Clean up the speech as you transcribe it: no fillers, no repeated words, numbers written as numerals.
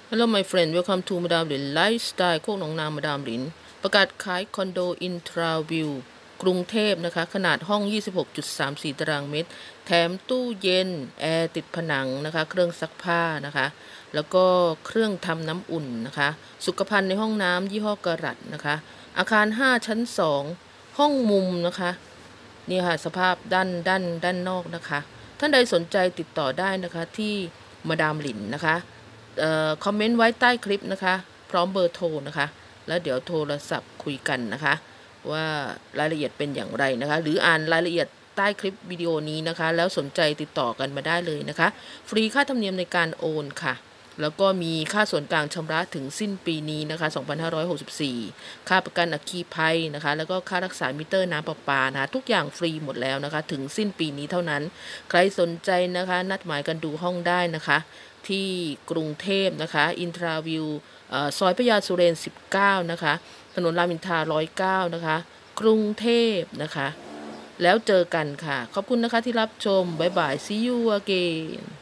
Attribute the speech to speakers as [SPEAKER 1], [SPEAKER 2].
[SPEAKER 1] Hello my friend welcome to มาดามหลินไลฟ์สไตล์โคกหนองนามาดามหลินประกาศขายคอนโดอินทราวิวกรุงเทพนะคะขนาดห้อง 26.34 ตารางเมตรแถมตู้เย็นแอร์ติดผนังนะคะเครื่องซักผ้านะคะแล้วก็เครื่องทำน้ำอุ่นนะคะสุขภัณฑ์ในห้องน้ำยี่ห้อกรัตนะคะอาคาร5ชั้น2ห้องมุมนะคะนี่ค่ะสภาพด้านนอกนะคะท่านใดสนใจติดต่อได้นะคะที่มาดามหลินนะคะคอมเมนต์ไว้ใต้คลิปนะคะพร้อมเบอร์โทรนะคะแล้วเดี๋ยวโทรศัพท์คุยกันนะคะว่ารายละเอียดเป็นอย่างไรนะคะหรืออ่านรายละเอียดใต้คลิปวิดีโอนี้นะคะแล้วสนใจติดต่อกันมาได้เลยนะคะฟรีค่าธรรมเนียมในการโอนค่ะแล้วก็มีค่าส่วนกลางชำระถึงสิ้นปีนี้นะคะ2564ค่าประกันอัคคีภัยนะคะแล้วก็ค่ารักษามิเตอร์น้ำประปานะคะทุกอย่างฟรีหมดแล้วนะคะถึงสิ้นปีนี้เท่านั้นใครสนใจนะคะนัดหมายกันดูห้องได้นะคะที่กรุงเทพนะคะอินทราวิวซอยพญาสุเรน19นะคะถนนรามอินทรา109นะคะกรุงเทพนะคะแล้วเจอกันค่ะขอบคุณนะคะที่รับชมบ๊ายบาย see you again